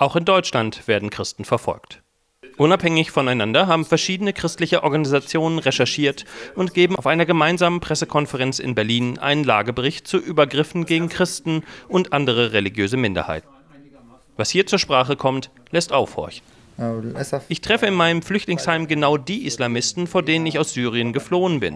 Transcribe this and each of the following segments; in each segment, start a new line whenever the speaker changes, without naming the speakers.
Auch in Deutschland werden Christen verfolgt. Unabhängig voneinander haben verschiedene christliche Organisationen recherchiert und geben auf einer gemeinsamen Pressekonferenz in Berlin einen Lagebericht zu Übergriffen gegen Christen und andere religiöse Minderheiten. Was hier zur Sprache kommt, lässt aufhorchen. Ich treffe in meinem Flüchtlingsheim genau die Islamisten, vor denen ich aus Syrien geflohen bin.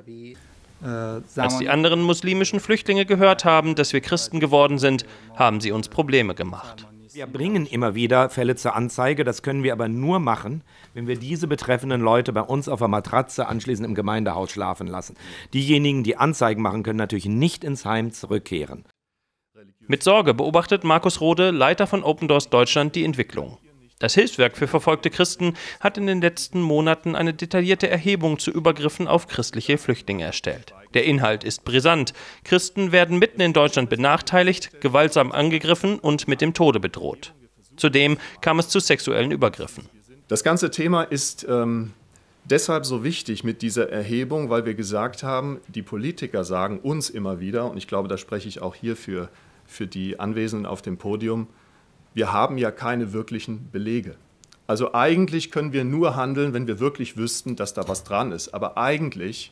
Als die anderen muslimischen Flüchtlinge gehört haben, dass wir Christen geworden sind, haben sie uns Probleme gemacht.
Wir bringen immer wieder Fälle zur Anzeige, das können wir aber nur machen, wenn wir diese betreffenden Leute bei uns auf der Matratze anschließend im Gemeindehaus schlafen lassen. Diejenigen, die Anzeigen machen, können natürlich nicht ins Heim zurückkehren.
Mit Sorge beobachtet Markus Rode, Leiter von Open Doors Deutschland, die Entwicklung. Das Hilfswerk für verfolgte Christen hat in den letzten Monaten eine detaillierte Erhebung zu Übergriffen auf christliche Flüchtlinge erstellt. Der Inhalt ist brisant. Christen werden mitten in Deutschland benachteiligt, gewaltsam angegriffen und mit dem Tode bedroht. Zudem kam es zu sexuellen Übergriffen.
Das ganze Thema ist deshalb so wichtig mit dieser Erhebung, weil wir gesagt haben, die Politiker sagen uns immer wieder, und ich glaube, da spreche ich auch hier für die Anwesenden auf dem Podium, wir haben ja keine wirklichen Belege. Also eigentlich können wir nur handeln, wenn wir wirklich wüssten, dass da was dran ist. Aber eigentlich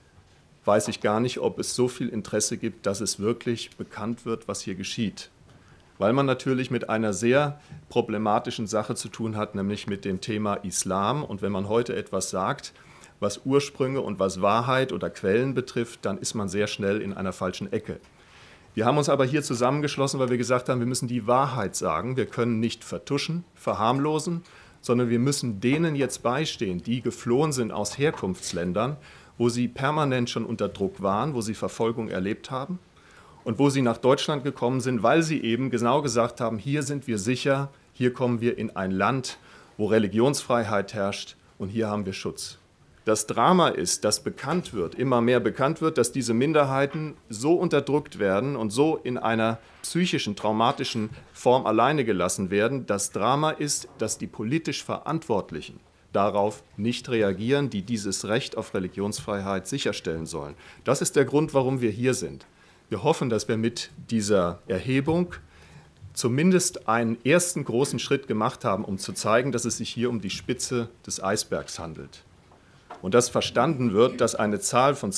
weiß ich gar nicht, ob es so viel Interesse gibt, dass es wirklich bekannt wird, was hier geschieht. Weil man natürlich mit einer sehr problematischen Sache zu tun hat, nämlich mit dem Thema Islam. Und wenn man heute etwas sagt, was Ursprünge und was Wahrheit oder Quellen betrifft, dann ist man sehr schnell in einer falschen Ecke. Wir haben uns aber hier zusammengeschlossen, weil wir gesagt haben, wir müssen die Wahrheit sagen. Wir können nicht vertuschen, verharmlosen, sondern wir müssen denen jetzt beistehen, die geflohen sind aus Herkunftsländern, wo sie permanent schon unter Druck waren, wo sie Verfolgung erlebt haben und wo sie nach Deutschland gekommen sind, weil sie eben genau gesagt haben, hier sind wir sicher, hier kommen wir in ein Land, wo Religionsfreiheit herrscht und hier haben wir Schutz. Das Drama ist, dass bekannt wird, immer mehr bekannt wird, dass diese Minderheiten so unterdrückt werden und so in einer psychischen, traumatischen Form alleine gelassen werden. Das Drama ist, dass die politisch Verantwortlichen darauf nicht reagieren, die dieses Recht auf Religionsfreiheit sicherstellen sollen. Das ist der Grund, warum wir hier sind. Wir hoffen, dass wir mit dieser Erhebung zumindest einen ersten großen Schritt gemacht haben, um zu zeigen, dass es sich hier um die Spitze des Eisbergs handelt. Und dass verstanden wird, dass eine Zahl von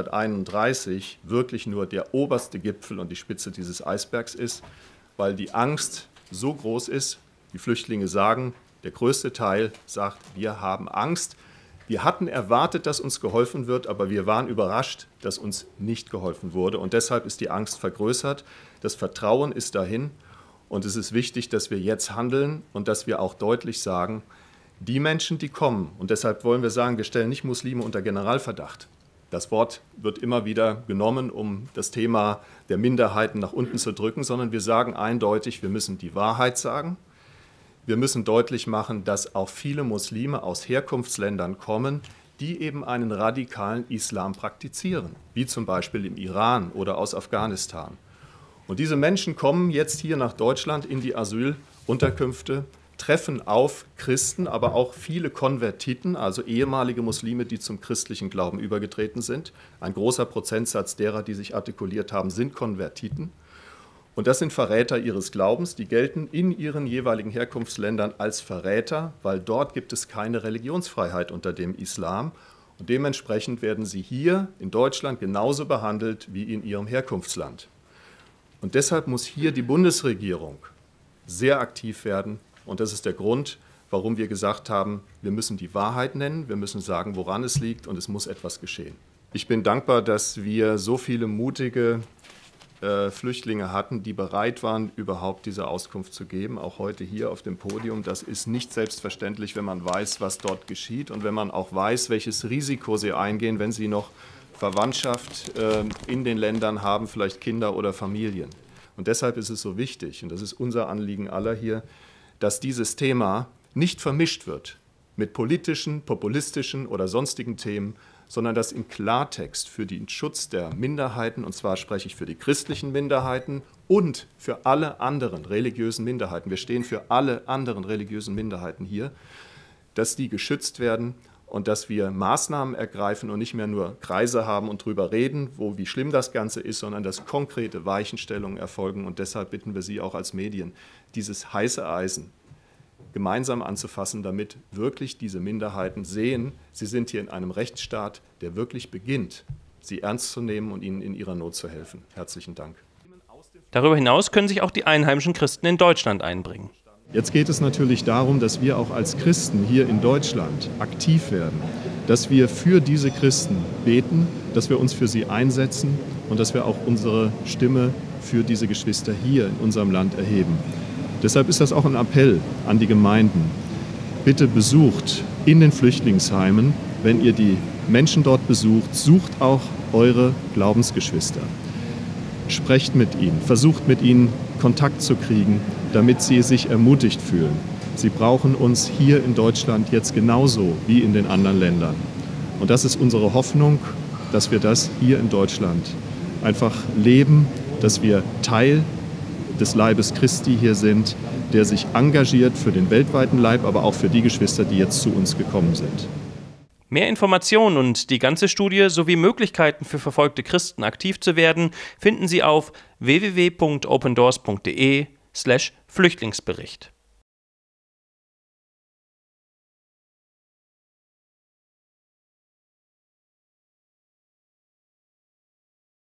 231 wirklich nur der oberste Gipfel und die Spitze dieses Eisbergs ist, weil die Angst so groß ist. Die Flüchtlinge sagen, der größte Teil sagt, wir haben Angst. Wir hatten erwartet, dass uns geholfen wird, aber wir waren überrascht, dass uns nicht geholfen wurde. Und deshalb ist die Angst vergrößert, das Vertrauen ist dahin. Und es ist wichtig, dass wir jetzt handeln und dass wir auch deutlich sagen, die Menschen, die kommen, und deshalb wollen wir sagen, wir stellen nicht Muslime unter Generalverdacht. Das Wort wird immer wieder genommen, um das Thema der Minderheiten nach unten zu drücken, sondern wir sagen eindeutig, wir müssen die Wahrheit sagen. Wir müssen deutlich machen, dass auch viele Muslime aus Herkunftsländern kommen, die eben einen radikalen Islam praktizieren, wie zum Beispiel im Iran oder aus Afghanistan. Und diese Menschen kommen jetzt hier nach Deutschland in die Asylunterkünfte, treffen auf Christen, aber auch viele Konvertiten, also ehemalige Muslime, die zum christlichen Glauben übergetreten sind. Ein großer Prozentsatz derer, die sich artikuliert haben, sind Konvertiten. Und das sind Verräter ihres Glaubens, die gelten in ihren jeweiligen Herkunftsländern als Verräter, weil dort gibt es keine Religionsfreiheit unter dem Islam. Und dementsprechend werden sie hier in Deutschland genauso behandelt wie in ihrem Herkunftsland. Und deshalb muss hier die Bundesregierung sehr aktiv werden. Und das ist der Grund, warum wir gesagt haben, wir müssen die Wahrheit nennen, wir müssen sagen, woran es liegt und es muss etwas geschehen. Ich bin dankbar, dass wir so viele mutige Flüchtlinge hatten, die bereit waren, überhaupt diese Auskunft zu geben, auch heute hier auf dem Podium. Das ist nicht selbstverständlich, wenn man weiß, was dort geschieht und wenn man auch weiß, welches Risiko sie eingehen, wenn sie noch Verwandtschaft in den Ländern haben, vielleicht Kinder oder Familien. Und deshalb ist es so wichtig, und das ist unser Anliegen aller hier, dass dieses Thema nicht vermischt wird mit politischen, populistischen oder sonstigen Themen, sondern dass im Klartext für den Schutz der Minderheiten, und zwar spreche ich für die christlichen Minderheiten und für alle anderen religiösen Minderheiten, wir stehen für alle anderen religiösen Minderheiten hier, dass die geschützt werden und dass wir Maßnahmen ergreifen und nicht mehr nur Kreise haben und drüber reden, wie schlimm das Ganze ist, sondern dass konkrete Weichenstellungen erfolgen. Und deshalb bitten wir Sie auch als Medien, dieses heiße Eisen gemeinsam anzufassen, damit wirklich diese Minderheiten sehen, sie sind hier in einem Rechtsstaat, der wirklich beginnt, sie ernst zu nehmen und ihnen in ihrer Not zu helfen. Herzlichen Dank.
Darüber hinaus können sich auch die einheimischen Christen in Deutschland einbringen.
Jetzt geht es natürlich darum, dass wir auch als Christen hier in Deutschland aktiv werden, dass wir für diese Christen beten, dass wir uns für sie einsetzen und dass wir auch unsere Stimme für diese Geschwister hier in unserem Land erheben. Deshalb ist das auch ein Appell an die Gemeinden. Bitte besucht in den Flüchtlingsheimen, wenn ihr die Menschen dort besucht, sucht auch eure Glaubensgeschwister. Sprecht mit ihnen, versucht mit ihnen Kontakt zu kriegen, damit sie sich ermutigt fühlen. Sie brauchen uns hier in Deutschland jetzt genauso wie in den anderen Ländern. Und das ist unsere Hoffnung, dass wir das hier in Deutschland einfach leben, dass wir Teil des Leibes Christi hier sind, der sich engagiert für den weltweiten Leib, aber auch für die Geschwister, die jetzt zu uns gekommen sind.
Mehr Informationen und die ganze Studie sowie Möglichkeiten für verfolgte Christen aktiv zu werden, finden Sie auf www.opendoors.de/Flüchtlingsbericht.